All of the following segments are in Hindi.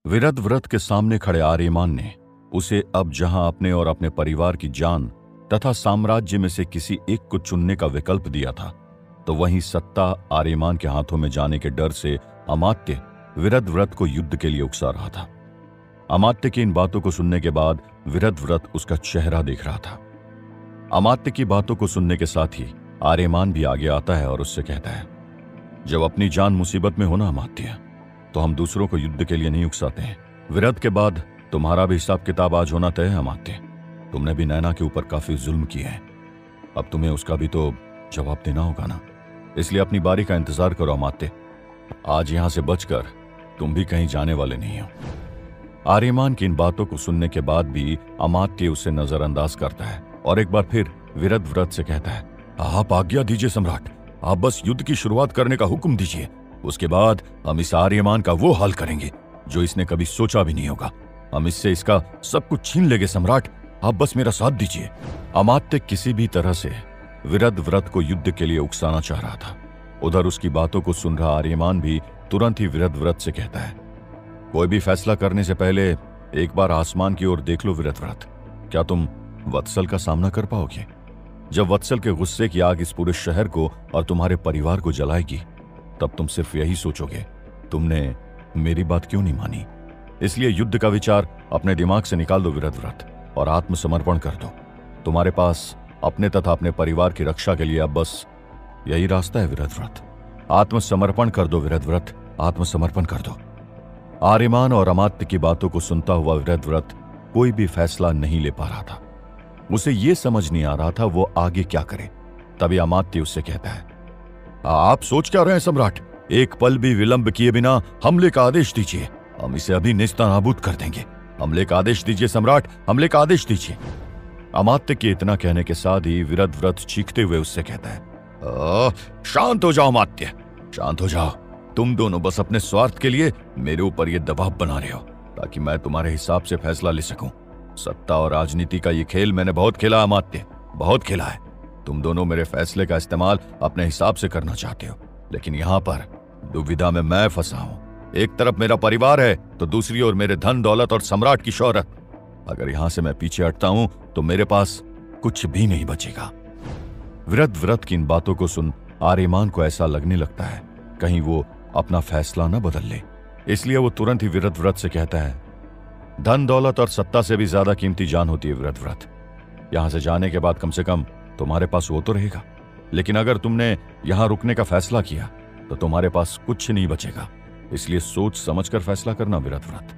विरध व्रत के सामने खड़े आर्यमान ने उसे अब जहां अपने और अपने परिवार की जान तथा साम्राज्य में से किसी एक को चुनने का विकल्प दिया था, तो वहीं सत्ता आर्यमान के हाथों में जाने के डर से अमात्य विरध व्रत को युद्ध के लिए उकसा रहा था। अमात्य की इन बातों को सुनने के बाद विरध व्रत उसका चेहरा देख रहा था। अमात्य की बातों को सुनने के साथ ही आर्यमान भी आगे आता है और उससे कहता है, जब अपनी जान मुसीबत में हो ना अमात्य, तो हम दूसरों को युद्ध के लिए नहीं उकसाते हैं। विरध के बाद तुम्हारा भी हिसाब किताब आज होना तय है अमात्य। तुमने भी नैना के ऊपर काफी जुल्म किए हैं, अब तुम्हें उसका भी तो जवाब देना होगा ना, इसलिए अपनी बारी का इंतजार करो अमात्य। आज यहां से बचकर तुम भी कहीं जाने वाले नहीं हो। आर्यमान की इन बातों को सुनने के बाद भी अमात्य उसे नजरअंदाज करता है और एक बार फिर विरध व्रत से कहता है, आप आज्ञा दीजिए सम्राट, आप बस युद्ध की शुरुआत करने का हुक्म दीजिए। उसके बाद हम इस आर्यमान का वो हाल करेंगे जो इसने कभी सोचा भी नहीं होगा। हम इससे इसका सब कुछ छीन लेंगे सम्राट, आप बस मेरा साथ दीजिए। अमात्य किसी भी तरह से विरध व्रत को युद्ध के लिए उकसाना चाह रहा था। उधर उसकी बातों को सुन रहा आर्यमान भी तुरंत ही विरध व्रत से कहता है, कोई भी फैसला करने से पहले एक बार आसमान की ओर देख लो विरध व्रत। क्या तुम वत्सल का सामना कर पाओगे? जब वत्सल के गुस्से की आग इस पूरे शहर को और तुम्हारे परिवार को जलाएगी, तब तुम सिर्फ यही सोचोगे, तुमने मेरी बात क्यों नहीं मानी। इसलिए युद्ध का विचार अपने दिमाग से निकाल दो विरध व्रत और आत्मसमर्पण कर दो। तुम्हारे पास अपने तथा अपने परिवार की रक्षा के लिए अब बस यही रास्ता है विरध व्रत। आत्मसमर्पण कर दो विरध व्रत, आत्मसमर्पण कर दो। आर्यमान और अमात्य की बातों को सुनता हुआ विरध व्रत कोई भी फैसला नहीं ले पा रहा था। उसे यह समझ नहीं आ रहा था वो आगे क्या करे। तभी अमात्य उससे कहता है, आप सोच क्या रहे हैं सम्राट? एक पल भी विलंब किए बिना हमले का आदेश दीजिए, हम इसे अभी नेस्तनाबूद कर देंगे। हमले का आदेश दीजिए सम्राट, हमले का आदेश दीजिए। अमात्य के इतना कहने के साथ ही विरध व्रत चीखते हुए उससे कहता है, शांत हो जाओ अमात्य, शांत हो जाओ। तुम दोनों बस अपने स्वार्थ के लिए मेरे ऊपर ये दबाव बना रहे हो ताकि मैं तुम्हारे हिसाब से फैसला ले सकूं। सत्ता और राजनीति का ये खेल मैंने बहुत खेला अमात्य, बहुत खेला है। तुम दोनों मेरे फैसले का इस्तेमाल अपने हिसाब से करना चाहते हो, लेकिन यहां पर दुविधा में मैं फंसा हूं। एक तरफ मेरा परिवार है तो दूसरी ओर मेरे धन दौलत और सम्राट की शोहरत। अगर यहां से मैं पीछे हटता हूं तो मेरे पास कुछ भी नहीं बचेगा। विरध व्रत की इन बातों को सुन आर्यमान को ऐसा लगने लगता है कहीं वो अपना फैसला न बदल ले। इसलिए वो तुरंत ही विरध व्रत से कहता है, धन दौलत और सत्ता से भी ज्यादा कीमती जान होती है विरध व्रत। यहां से जाने के बाद कम से कम तुम्हारे पास वो तो रहेगा, लेकिन अगर तुमने यहां रुकने का फैसला किया तो तुम्हारे पास कुछ नहीं बचेगा। इसलिए सोच समझकर फैसला करना विरध व्रत।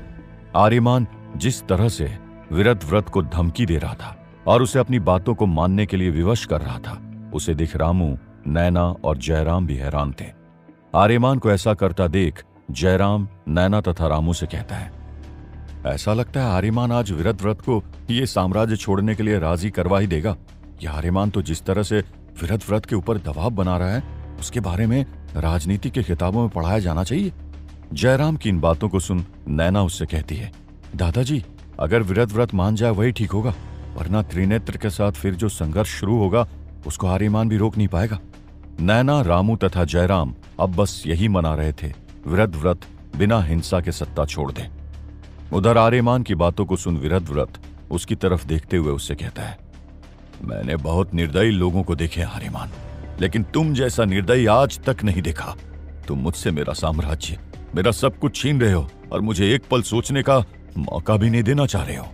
आर्यमान जिस तरह से विरध व्रत को धमकी दे रहा था और उसे अपनी बातों को मानने के लिए विवश कर रहा था, उसे देख रामू, नैना और जयराम भी हैरान थे। आर्यमान को ऐसा करता देख जयराम, नैना तथा रामू से कहता है, ऐसा लगता है आर्यमान आज विरध व्रत को ये साम्राज्य छोड़ने के लिए राजी करवा ही देगा। यह आर्यमान तो जिस तरह से विरध व्रत के ऊपर दबाव बना रहा है, उसके बारे में राजनीति के किताबों में पढ़ाया जाना चाहिए। जयराम की इन बातों को सुन नैना उससे कहती है, दादाजी, अगर विरध व्रत मान जाए वही ठीक होगा, वरना त्रिनेत्र के साथ फिर जो संघर्ष शुरू होगा उसको आर्यमान भी रोक नहीं पाएगा। नैना, रामू तथा जयराम अब बस यही मना रहे थे, विरध व्रत बिना हिंसा के सत्ता छोड़ दे। उधर आर्यमान की बातों को सुन विरध व्रत उसकी तरफ देखते हुए उससे कहता है, मैंने बहुत निर्दयी लोगों को देखे आर्यमान, लेकिन तुम जैसा निर्दयी आज तक नहीं देखा। तुम मुझसे मेरा साम्राज्य, मेरा सब कुछ छीन रहे हो और मुझे एक पल सोचने का मौका भी नहीं देना चाह रहे हो।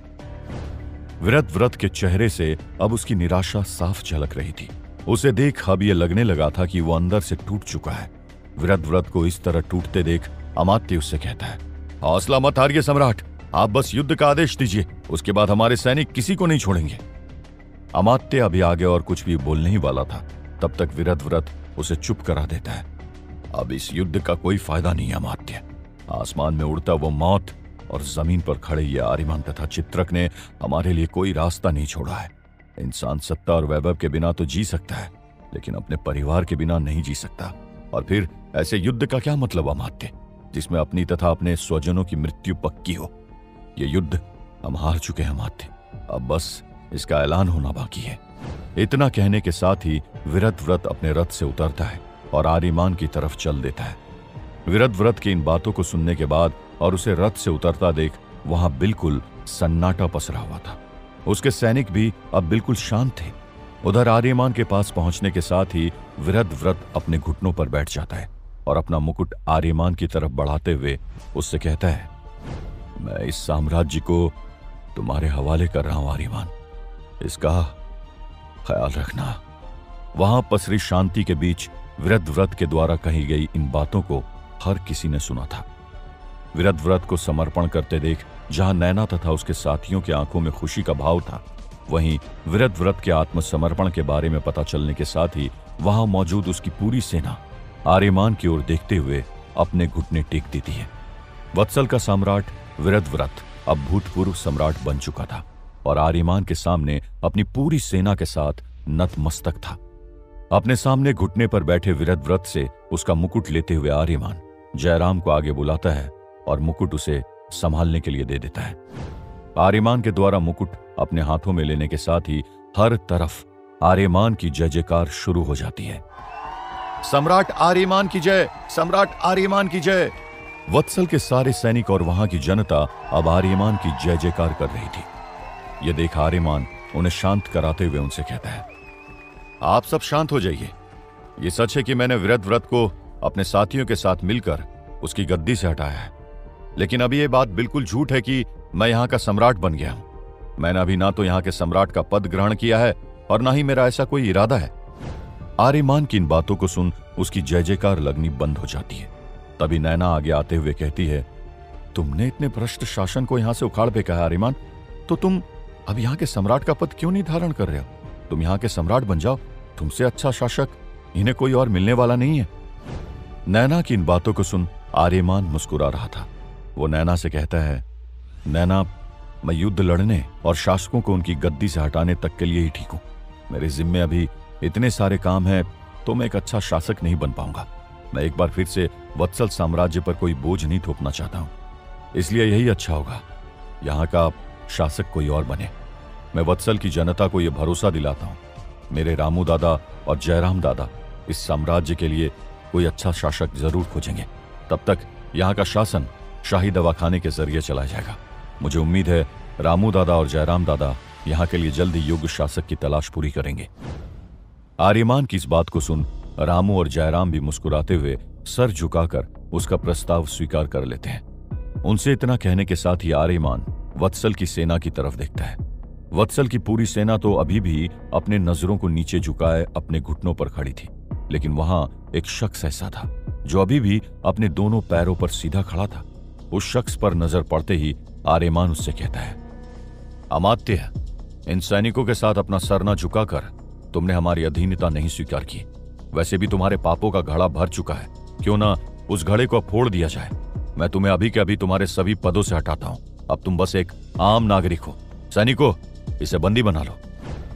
विरध व्रत के चेहरे से अब उसकी निराशा साफ झलक रही थी। उसे देख अब यह लगने लगा था कि वो अंदर से टूट चुका है। विरध व्रत को इस तरह टूटते देख अमात्य उससे कहता है, हौसला मत हारिए सम्राट, आप बस युद्ध का आदेश दीजिए, उसके बाद हमारे सैनिक किसी को नहीं छोड़ेंगे। अमात्य अभी आगे और कुछ भी बोलने ही वाला था, तब तक विरध व्रत उसे चुप करा देता है। अब इस युद्ध का कोई फायदा नहीं है अमात्य। आसमान में उड़ता वो मौत और जमीन पर खड़े ये आर्यमान तथा चित्रक ने हमारे लिए कोई रास्ता नहीं छोड़ा है। इंसान सत्ता और वैभव के बिना तो जी सकता है, लेकिन अपने परिवार के बिना नहीं जी सकता। और फिर ऐसे युद्ध का क्या मतलब अमात्य, जिसमें अपनी तथा अपने स्वजनों की मृत्यु पक्की हो। ये युद्ध हम हार चुके हैं अमात्य, अब बस इसका ऐलान होना बाकी है। इतना कहने के साथ ही विरध व्रत अपने रथ से उतरता है और आर्यमान की तरफ चल देता है। विरध व्रत की इन बातों को सुनने के बाद और उसे रथ से उतरता देख वहां बिल्कुल सन्नाटा पसरा हुआ था। उसके सैनिक भी अब बिल्कुल शांत थे। उधर आर्यमान के पास पहुंचने के साथ ही वीरव्रत अपने घुटनों पर बैठ जाता है और अपना मुकुट आर्यमान की तरफ बढ़ाते हुए उससे कहता है, मैं इस साम्राज्य को तुम्हारे हवाले कर रहा हूं आर्यमान, इसका ख्याल रखना। वहां पसरी शांति के बीच वीरव्रत के द्वारा कही गई इन बातों को हर किसी ने सुना था। वीरव्रत को समर्पण करते देख जहां नैना तथा उसके साथियों की आंखों में खुशी का भाव था, वहीं वीरव्रत के आत्मसमर्पण के बारे में पता चलने के साथ ही वहां मौजूद उसकी पूरी सेना आर्यमान की ओर देखते हुए अपने घुटने टेक देती है। वत्सल का सम्राट वीरव्रत अब भूतपूर्व सम्राट बन चुका था और आर्यमान के सामने अपनी पूरी सेना के साथ नतमस्तक था। अपने सामने घुटने पर बैठे वीरव्रत से उसका मुकुट लेते हुए आर्यमान जयराम को आगे बुलाता है और मुकुट उसे संभालने के लिए दे देता है। आर्यमान के द्वारा मुकुट अपने हाथों में लेने के साथ ही हर तरफ आर्यमान की जय जयकार शुरू हो जाती है। सम्राट आर्यमान की जय, सम्राट आर्यमान की जय। वत्सल के सारे सैनिक और वहां की जनता अब आर्यमान की जय जयकार कर रही थी। यह देख आर्यमान उन्हें शांत कराते हुए उनसे कहता है, आप सब शांत हो जाइए। यह सच है कि मैंने वीरव्रत को अपने साथियों के साथ मिलकर उसकी गद्दी से हटाया है, लेकिन अभी यह बात बिल्कुल झूठ है कि मैं यहां का सम्राट बन गया हूं। मैंने अभी ना तो यहां के सम्राट का पद ग्रहण किया है और ना ही मेरा ऐसा कोई इरादा है। आर्यमान की इन बातों को सुन उसकी जय जयकार लगनी बंद हो जाती है। तभी नैना आगे आते हुए कहती है, तुमने इतने भ्रष्ट शासन को यहां से उखाड़ फेंका है आर्यमान, तो तुम अब यहां के सम्राट का पद क्यों नहीं धारण कर रहे हो? तुम यहां के सम्राट बन जाओ, तुमसे अच्छा शासक इन्हें कोई और मिलने वाला नहीं है। नैना की इन बातों को सुन आर्यमान मुस्कुरा रहा था। वो नैना से कहता है, नैना, मैं युद्ध लड़ने और शासकों को उनकी गद्दी से हटाने तक के लिए ही ठीक हूं। मेरे जिम्मे अभी इतने सारे काम हैं तो मैं एक अच्छा शासक नहीं बन पाऊंगा। मैं एक बार फिर से वत्सल साम्राज्य पर कोई बोझ नहीं थोपना चाहता हूं, इसलिए यही अच्छा होगा यहां का शासक कोई और बने। मैं वत्सल की जनता को यह भरोसा दिलाता हूं, मेरे रामू दादा और जयराम दादा इस साम्राज्य के लिए कोई अच्छा शासक जरूर खोजेंगे। तब तक यहां का शासन शाही दवाखाने के जरिए चला जाएगा। मुझे उम्मीद है रामू दादा और जयराम दादा यहां के लिए जल्द ही योग्य शासक की तलाश पूरी करेंगे। आर्यमान की इस बात को सुन रामू और जयराम भी मुस्कुराते हुए सर झुकाकर उसका प्रस्ताव स्वीकार कर लेते हैं। उनसे इतना कहने के साथ ही आर्यमान वत्सल की सेना की तरफ देखता है। वत्सल की पूरी सेना तो अभी भी अपने नजरों को नीचे झुकाए अपने घुटनों पर खड़ी थी, लेकिन वहां एक शख्स ऐसा था जो अभी भी अपने दोनों पैरों पर सीधा खड़ा था। उस शख्स पर नजर पड़ते ही आर्यमान उससे कहता है, अमात्य, इन सैनिकों के साथ अपना सर न झुकाकर तुमने हमारी अधीनता नहीं स्वीकार की। वैसे भी तुम्हारे पापों का घड़ा भर चुका है, क्यों ना उस घड़े को फोड़ दिया जाए। मैं तुम्हें अभी के अभी तुम्हारे सभी पदों से हटाता हूं। अब तुम बस एक आम नागरिक हो। सैनिकों, इसे बंदी बना लो।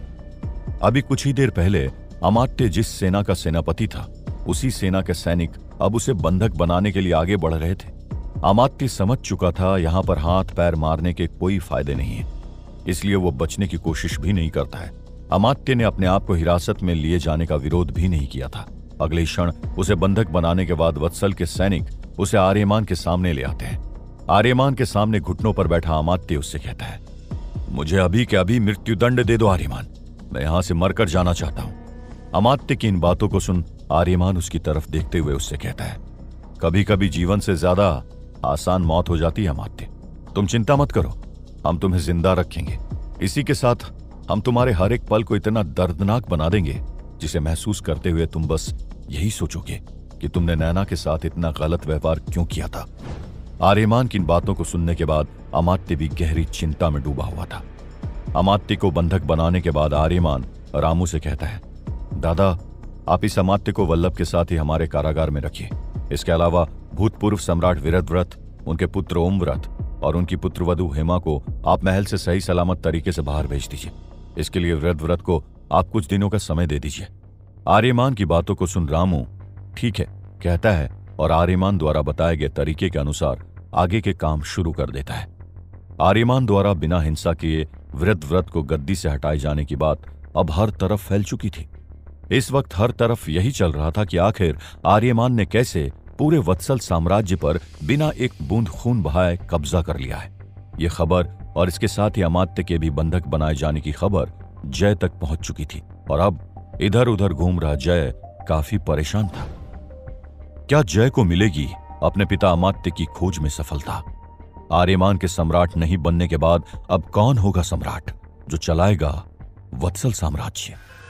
अभी कुछ ही देर पहले अमात्य जिस सेना का सेनापति था, उसी सेना के सैनिक अब उसे बंधक बनाने के लिए आगे बढ़ रहे थे। अमात्य समझ चुका था यहां पर हाथ पैर मारने के कोई फायदे नहीं है, इसलिए वो बचने की कोशिश भी नहीं करता है। अमात्य ने अपने आप को हिरासत में लिए जाने का विरोध भी नहीं किया था। अगले क्षण उसे बंधक बनाने के बाद वत्सल के सैनिक उसे आर्यमान के सामने ले आते हैं। आर्यमान के सामने घुटनों पर बैठा अमात्य उससे कहता है, मुझे अभी के अभी मृत्युदंड दे दो आर्यमान, मैं यहां से मरकर जाना चाहता हूं। अमात्य की इन बातों को सुन आर्यमान उसकी तरफ देखते हुए उससे कहता है, कभी कभी जीवन से ज्यादा आसान मौत हो जाती है अमात्य, तुम चिंता मत करो, हम तुम्हें जिंदा रखेंगे। इसी के साथ हम तुम्हारे हर एक पल को इतना दर्दनाक बना देंगे जिसे महसूस करते हुए तुम बस यही सोचोगे कि तुमने नैना के साथ इतना गलत व्यवहार क्यों किया था। आर्यमान की इन बातों को सुनने के बाद अमात्य भी गहरी चिंता में डूबा हुआ था। अमात्य को बंधक बनाने के बाद आर्यमान रामू से कहता है, दादा, आप इस अमात्य को वल्लभ के साथ ही हमारे कारागार में रखिए। इसके अलावा भूतपूर्व सम्राट वीरव्रत, उनके पुत्र ओमव्रत और उनकी पुत्रवधू हेमा को आप महल से सही सलामत तरीके से बाहर भेज दीजिए। इसके लिए वीरव्रत को आप कुछ दिनों का समय दे दीजिए। आर्यमान की बातों को सुन रामू ठीक है कहता है और आर्यमान द्वारा बताए गए तरीके के अनुसार आगे के काम शुरू कर देता है। आर्यमान द्वारा बिना हिंसा किए वीरव्रत को गद्दी से हटाए जाने की बात अब हर तरफ फैल चुकी थी। इस वक्त हर तरफ यही चल रहा था कि आखिर आर्यमान ने कैसे पूरे वत्सल साम्राज्य पर बिना एक बूंद खून बहाए कब्जा कर लिया है। यह खबर और इसके साथ ही अमात्य के भी बंधक बनाए जाने की खबर जय तक पहुंच चुकी थी और अब इधर उधर घूम रहा जय काफी परेशान था। क्या जय को मिलेगी अपने पिता अमात्य की खोज में सफलता? आर्यमान के सम्राट नहीं बनने के बाद अब कौन होगा सम्राट जो चलाएगा वत्सल साम्राज्य?